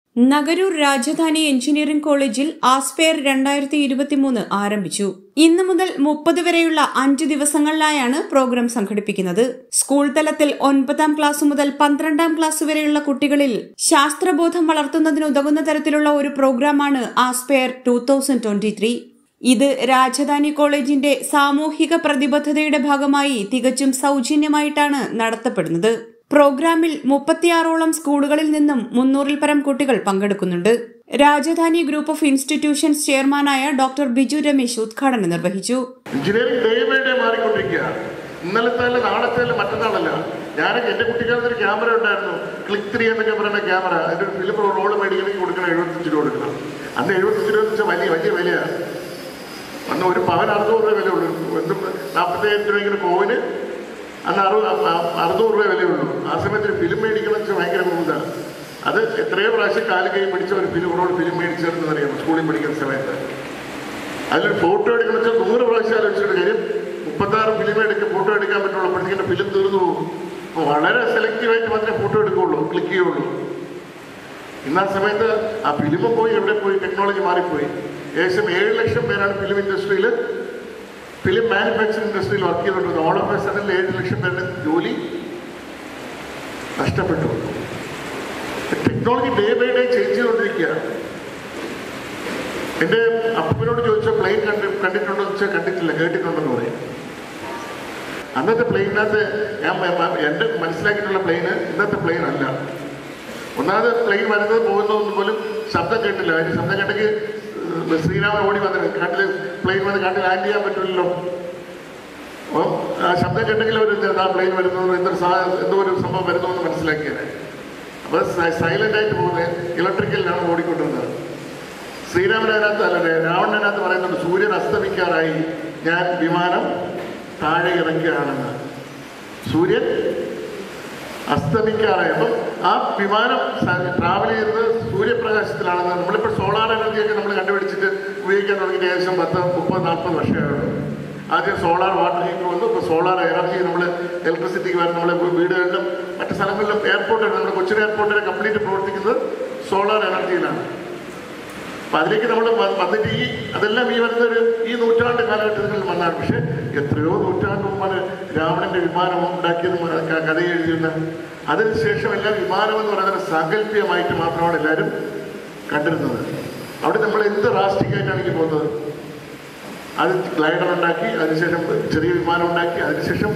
Nagaroor Rajadhani engineering കോളേജിൽ Aspire 2023 ആരംഭിച്ചു. ഇന്നു മുതൽ 30 വരെയുള്ള 5 ദിവസങ്ങളിലായാണ് പ്രോഗ്രാം സംഘടിപ്പിക്കുന്നത്. സ്കൂൾ തലത്തിൽ 9ാം ക്ലാസ് മുതൽ 12ാം ക്ലാസ് വരെയുള്ള കുട്ടികളിൽ ശാസ്ത്രബോധം വളർത്തുന്നതിനുതകുന്ന തരത്തിലുള്ള ഒരു പ്രോഗ്രാമാണ് ആസ്പെയർ 2023. ഇത് രാജധാനി കോളേജിന്റെ സാമൂഹിക പ്രതിബദ്ധതയുടെ ഭാഗമായി തികച്ചും സൗജന്യമായിട്ടാണ് നടത്തപ്പെടുന്നത്. പ്രോഗ്രാമിൽ 36ഓളം സ്കൂളുകളിൽ നിന്നും 300-ൽ പരം കുട്ടികൾ പങ്കെടുക്കുന്നുണ്ട്. രാജധാനി ഗ്രൂപ്പ് ഓഫ് ഇൻസ്റ്റിറ്റ്യൂഷൻസ് ചെയർമാനായ ഡോക്ടർ ബിജു രമേശ് ഉദ്ഘാടനം നിർവഹിച്ചു. ഇന്നലത്തെ നാളത്തെ മറ്റന്നാളല്ല. ഞാനൊക്കെ എന്റെ കുട്ടിക്കാലത്ത് ഒരു ക്യാമറ ഉണ്ടായിരുന്നു, ക്ലിക്ക് 3 എന്നൊക്കെ പറയുന്ന ക്യാമറ. അതിന്റെ ഒരു ഫിലിം റോള് മേടിക്കണമെങ്കിൽ കൊടുക്കണം 75 രൂപ കൊടുക്കണം. അന്ന് 75 രൂപ വെച്ചാൽ വലിയ വിലയാണ്. അന്ന് ഒരു പവൻ 600 രൂപ വില ഉള്ളൂ. 45 രൂപയ്ക്ക് പോവിന് അന്ന് 600 രൂപ വിലയുള്ളൂ. ആ സമയത്ത് ഫിലിം മേടിക്കണം വെച്ചാൽ ഭയങ്കര കൂടുതലാണ്. അത് എത്രയോ പ്രാവശ്യം കാലം കൈ പിടിച്ച ഒരു ഫിലിം മേടിച്ചതെന്ന് അറിയാം. സ്കൂളിൽ പഠിക്കുന്ന സമയത്ത് അതിലൊരു ഫോട്ടോ എടുക്കണം വെച്ചാൽ 100 പ്രാവശ്യം ആലോചിച്ചിട്ട് കാര്യം 36 ഫോട്ടോ എടുക്കാൻ പറ്റുള്ളൂ. അപ്പോഴത്തേക്കും ഫിലിം തീർന്നു പോകും. അപ്പോൾ വളരെ സെലക്റ്റീവായിട്ട് മാത്രമേ ഫോട്ടോ എടുക്കുകയുള്ളൂ, ക്ലിക്ക് ചെയ്യുള്ളൂ. ഇന്നാ സമയത്ത് ആ ഫിലിം പോയി എവിടെ പോയി, ടെക്നോളജി മാറിപ്പോയി. ഏകദേശം 7 ലക്ഷം പേരാണ് ഫിലിം ഇൻഡസ്ട്രിയിൽ, ഫിലിം മാനുഫാക്ചറിംഗ് ഇൻഡസ്ട്രിയിൽ വർക്ക് ചെയ്തുകൊണ്ടിരുന്നത്. ഓൾ ഓഫ് എ സഡൻ 7 ലക്ഷം പേരുടെ ജോലി നഷ്ടപ്പെട്ടു. Technology day by day change ചെയ്തുകൊണ്ടിരിക്കുകയാണ്. എൻ്റെ അപ്പനോട് ചോദിച്ചാൽ പ്ലെയിൻ കണ്ടിട്ടുണ്ടോ എന്ന് വെച്ചാൽ കണ്ടിട്ടില്ല, കേട്ടിട്ടുണ്ടെന്ന് പറയും. അന്നത്തെ പ്ലെയിനകത്ത് എൻ്റെ മനസ്സിലാക്കിയിട്ടുള്ള പ്ലെയിന് ഇന്നത്തെ പ്ലെയിൻ അല്ല. ഒന്നാമത് പ്ലെയിൻ വരുന്നത് പോകുന്നതൊന്നും പോലും ശബ്ദം കേട്ടില്ല. അതിന് ശബ്ദം കേട്ടെങ്കിൽ ശ്രീരാമൻ ഓടി വന്നത് കാട്ടിൽ പ്ലെയിൻ വന്ന് കാട്ടിൽ ലാൻഡ് ചെയ്യാൻ പറ്റില്ലല്ലോ. അപ്പോൾ ആ ശബ്ദം കേട്ടെങ്കിൽ അവർ ആ പ്ലെയിൻ വരുന്നത് എന്തോ ഒരു സംഭവം വരുന്നു എന്ന് മനസ്സിലാക്കിയത്. അപ്പോൾ സൈലന്റ് ആയിട്ട് പോകുന്നത് ഇലക്ട്രിക്കലിലാണ് ഓടിക്കൊണ്ടിരുന്നത്. ശ്രീരാമനകത്ത് അല്ലേ രാവണനകത്ത് പറയുന്നുണ്ട്, സൂര്യൻ അസ്തമിക്കാറായി, ഞാൻ വിമാനം താഴെ ഇറക്കുകയാണെന്ന്. സൂര്യൻ അസ്തമിക്കാറായി. അപ്പം ആ വിമാനം ട്രാവൽ ചെയ്യുന്നത് സൂര്യപ്രകാശത്തിലാണെന്ന്. നമ്മളിപ്പോൾ സോളാർ എനർജിയൊക്കെ നമ്മൾ കണ്ടുപിടിച്ചിട്ട് ഉപയോഗിക്കാൻ തുടങ്ങിയിട്ട് ഏകദേശം 30-40 വർഷമായുള്ളൂ. ആദ്യം സോളാർ വാട്ടർ ഹീറ്റർ വന്നു. ഇപ്പോൾ സോളാർ എനർജി നമ്മൾ ഇലക്ട്രിസിറ്റിക്ക് വരും. നമ്മളെ വീടുകളിലും മറ്റു സ്ഥലങ്ങളിലും എയർപോർട്ടാണ്, നമ്മുടെ കൊച്ചിൻ എയർപോർട്ടിനെ കംപ്ലീറ്റ് പ്രവർത്തിക്കുന്നത് സോളാർ എനർജിയിലാണ്. അപ്പം അതിലേക്ക് നമ്മൾ വന്നിട്ട് അതെല്ലാം ഈ നൂറ്റാണ്ട് കാലഘട്ടത്തിൽ വന്നാണ്. പക്ഷെ എത്രയോ നൂറ്റാണ്ട് മുമ്പാണ് രാവണന്റെ വിമാനം ഉണ്ടാക്കിയത് കഥ എഴുതിയിരുന്നത്. അതിനുശേഷം എല്ലാം വിമാനം എന്ന് പറയുന്നത് സാങ്കല്പികമായിട്ട് മാത്രമാണ് എല്ലാവരും കണ്ടിരുന്നത്. അവിടെ നമ്മൾ എന്ത് റാസ്റ്റിക്കായിട്ടാണ് പോകുന്നത്. അത് ഗ്ലൈഡർ ഉണ്ടാക്കി, അതിനുശേഷം ചെറിയ വിമാനം ഉണ്ടാക്കി, അതിനുശേഷം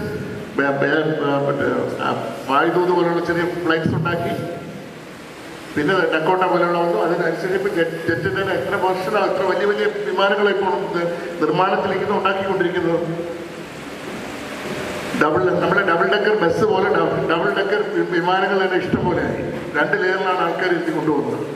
വായുദൂത് പോലുള്ള ചെറിയ ഫ്ലൈറ്റ്സ് ഉണ്ടാക്കി, പിന്നെ ഡക്കോട്ട പോലെയുള്ള വന്നു. അതിനനുസരിച്ച് ഇപ്പോൾ ജെറ്റിൻ്റെ എത്ര വർഷമാണ്, എത്ര വലിയ വലിയ വിമാനങ്ങൾ ഇപ്പോൾ നിർമ്മാണത്തിലേക്ക് ഉണ്ടാക്കിക്കൊണ്ടിരിക്കുന്നത്. നമ്മുടെ ഡബിൾ ഡെക്കർ ബസ് പോലെ ഡബിൾ ഡെക്കർ വിമാനങ്ങൾ തന്നെ ഇഷ്ടം പോലെയായി. 2 ലെയറിലാണ് ആൾക്കാർ എത്തി കൊണ്ടുപോകുന്നത്.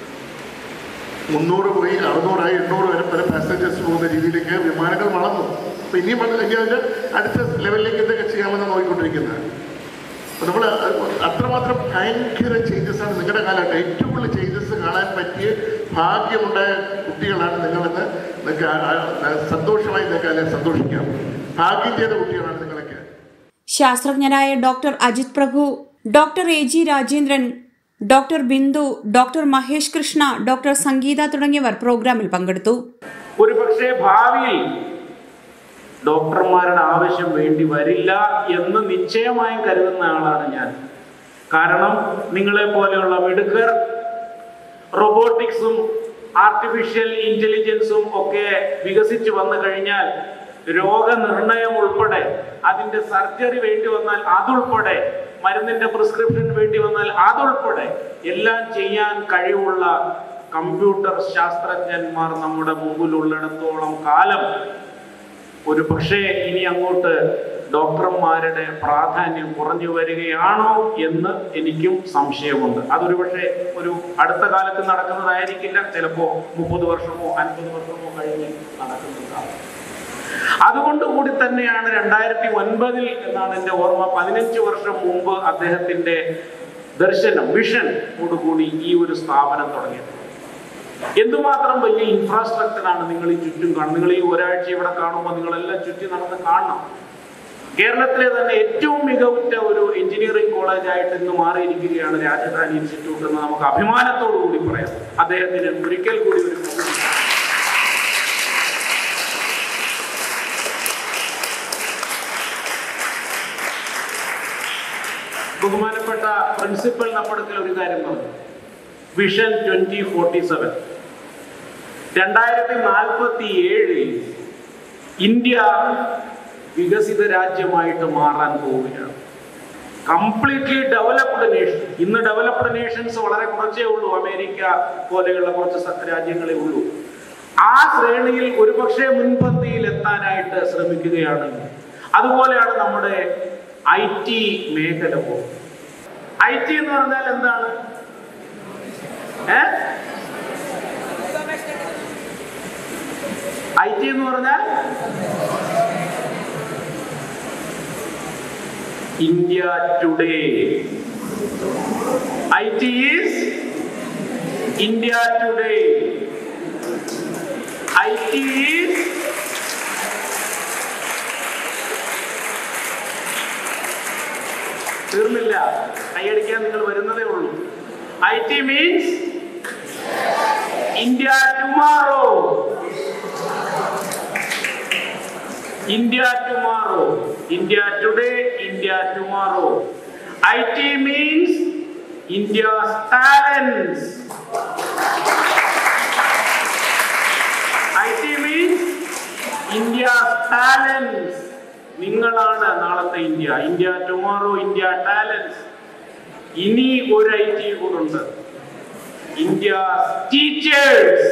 300 പോയി 600 800 വരെ പല പാസഞ്ചേഴ്സ് പോകുന്ന രീതിയിലേക്ക് വിമാനങ്ങൾ വളർന്നു. അപ്പോൾ ഇനിയും വന്നില്ലെങ്കിൽ അതിൻ്റെ അടുത്ത ലെവലിലേക്ക് എന്തൊക്കെ ചെയ്യാമെന്ന് നോക്കിക്കൊണ്ടിരിക്കുന്നത്. അപ്പോൾ നമ്മൾ അത്രമാത്രം ഭയങ്കര ചേഞ്ചസ് ആണ് നിങ്ങളുടെ കാലഘട്ടം. ഏറ്റവും കൂടുതൽ ചേഞ്ചസ് കാണാൻ പറ്റിയ ഭാഗ്യമുണ്ടായ കുട്ടികളാണ് നിങ്ങളെന്ന് നിങ്ങൾക്ക് സന്തോഷമായി നിങ്ങൾക്ക് സന്തോഷിക്കാം. ഭാഗ്യം ചെയ്ത കുട്ടികളാണ് നിങ്ങളൊക്കെ. ശാസ്ത്രജ്ഞരായ doctor Ajith Prabhu, doctor AG Rajendran, doctor Bindu, doctor Mahesh Krishna, doctor Sangeetha തുടങ്ങിയവർ പ്രോഗ്രാമിൽ പങ്കെടുത്തു. ഒരു പക്ഷേ ഭാവിയിൽ ഡോക്ടർമാരുടെ ആവശ്യം വേണ്ടി വരില്ല എന്ന് നിശ്ചയമായും കരുതുന്ന ആളാണ് ഞാൻ. കാരണം നിങ്ങളെ പോലെയുള്ള മിടുക്കർ റോബോട്ടിക്സും ആർട്ടിഫിഷ്യൽ ഇന്റലിജൻസും ഒക്കെ വികസിച്ചു വന്നു കഴിഞ്ഞാൽ രോഗനിർണയം ഉൾപ്പെടെ, അതിന്റെ സർജറി വേണ്ടി വന്നാൽ അതുൾപ്പെടെ, മരുന്നിന്റെ പ്രിസ്ക്രിപ്ഷൻ വേണ്ടി വന്നാൽ അതുൾപ്പെടെ എല്ലാം ചെയ്യാൻ കഴിവുള്ള കമ്പ്യൂട്ടർ ശാസ്ത്രജ്ഞന്മാർ നമ്മുടെ മുമ്പിലുള്ളിടത്തോളം കാലം ഒരു പക്ഷേ ഇനി അങ്ങോട്ട് ഡോക്ടർമാരുടെ പ്രാധാന്യം കുറഞ്ഞു വരികയാണോ എന്ന് എനിക്കും സംശയമുണ്ട്. അതൊരു പക്ഷേ ഒരു അടുത്ത കാലത്ത് നടക്കുന്നതായിരിക്കില്ല. ചിലപ്പോൾ 30 വർഷമോ 50 വർഷമോ കഴിഞ്ഞ് നടക്കുന്നതാണ്. അതുകൊണ്ടുകൂടി തന്നെയാണ് 2009 എന്നാണ് എൻ്റെ ഓർമ്മ, 15 വർഷം മുമ്പ് അദ്ദേഹത്തിന്റെ ദർശനം, വിഷനോടുകൂടി ഈ ഒരു സ്ഥാപനം തുടങ്ങിയത്. എന്തുമാത്രം വലിയ ഇൻഫ്രാസ്ട്രക്ചറാണ് നിങ്ങൾ ഈ ചുറ്റും കാണുന്നത്. നിങ്ങൾ ഈ ഒരാഴ്ച ഇവിടെ കാണുമ്പോൾ നിങ്ങളെല്ലാം ചുറ്റി നടന്ന് കാണണം. കേരളത്തിലെ തന്നെ ഏറ്റവും മികവുറ്റ ഒരു എഞ്ചിനീയറിംഗ് കോളേജായിട്ട് ഇന്ന് മാറിയിരിക്കുകയാണ് രാജധാനി ഇൻസ്റ്റിറ്റ്യൂട്ട് എന്ന് നമുക്ക് അഭിമാനത്തോടു കൂടി പറയാം. അദ്ദേഹത്തിന് ഒരിക്കൽ കൂടി ഒരു ബഹുമാനപ്പെട്ട പ്രിൻസിപ്പൽ നമ്മുടെ ഒരു കാര്യം പറഞ്ഞു. വിഷൻ 2047 2047 ഇന്ത്യ വികസിത രാജ്യമായിട്ട് മാറാൻ പോവുകയാണ്. Completely developed nation. ഇന്ന് ഡെവലപ്ഡ് നേഷൻസ് വളരെ കുറച്ചേ ഉള്ളൂ. അമേരിക്ക പോലെയുള്ള കുറച്ച് രാജ്യങ്ങളെ ഉള്ളൂ. ആ ശ്രേണിയിൽ ഒരുപക്ഷെ മുൻപന്തിയിൽ എത്താനായിട്ട് ശ്രമിക്കുകയാണെങ്കിൽ അതുപോലെയാണ് നമ്മുടെ IT മേഖല പോകും. IT എന്ന് പറഞ്ഞാൽ എന്താണ്? IT എന്ന് പറഞ്ഞാൽ India today. IT is India today. IT is തീർന്നില്ല, കൈയടിക്കാൻ നിങ്ങൾ വരുന്നതേ ഉള്ളൂ. IT means India tomorrow. India tomorrow. India today, India tomorrow. IT means India's talents. IT means India's talents. നിങ്ങളാണ് നാളത്തെ India. India tomorrow, India talents. ഇനി ഒരു IT കൂടുണ്ട്. India teachers.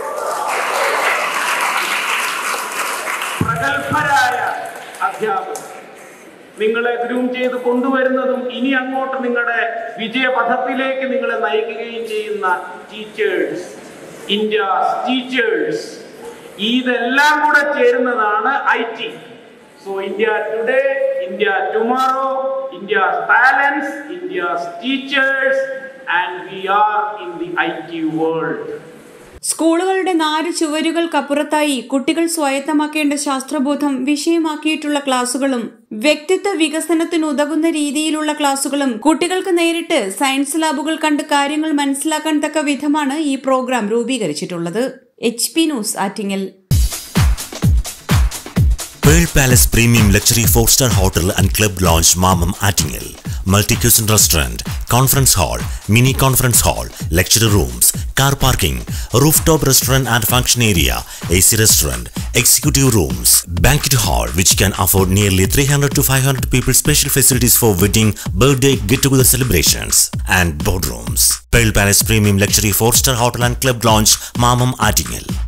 പ്രഗത്ഭരായ അധ്യാപകർ നിങ്ങളെ ഗ്രൂം ചെയ്ത് കൊണ്ടുവരുന്നതും ഇനി അങ്ങോട്ട് നിങ്ങളുടെ വിജയപഥത്തിലേക്ക് നിങ്ങളെ നയിക്കുകയും ചെയ്യുന്ന ടീച്ചേഴ്സ്. India teachers. ഇതെല്ലാം കൂടെ ചേരുന്നതാണ് IT. So India today, India tomorrow, India's talents, India's teachers, and we are in the IT world. സ്കൂളുകളുടെ 4 ചുവരുകൾക്കപ്പുറത്തായി കുട്ടികൾ സ്വായത്തമാക്കേണ്ട ശാസ്ത്രബോധം വിഷയമാക്കിയിട്ടുള്ള ക്ലാസുകളും വ്യക്തിത്വ വികസനത്തിനുതകുന്ന രീതിയിലുള്ള ക്ലാസുകളും കുട്ടികൾക്ക് നേരിട്ട് സയൻസ് ലാബുകൾ കണ്ട് കാര്യങ്ങൾ മനസ്സിലാക്കാൻ തക്ക വിധമാണ് ഈ പ്രോഗ്രാം രൂപീകരിച്ചിട്ടുള്ളത്. HP news Attingal. Pearl Palace Premium Luxury 4-star Hotel and Club Lounge Mamam Attingel. Multi-cuisine restaurant, conference hall, mini conference hall, lecture rooms, car parking, rooftop restaurant and function area, AC restaurant, executive rooms, banquet hall which can afford nearly 300 to 500 people, special facilities for wedding, birthday, get-together celebrations, and boardrooms. Pearl Palace Premium Luxury 4-star Hotel and Club Lounge Mamam Attingel.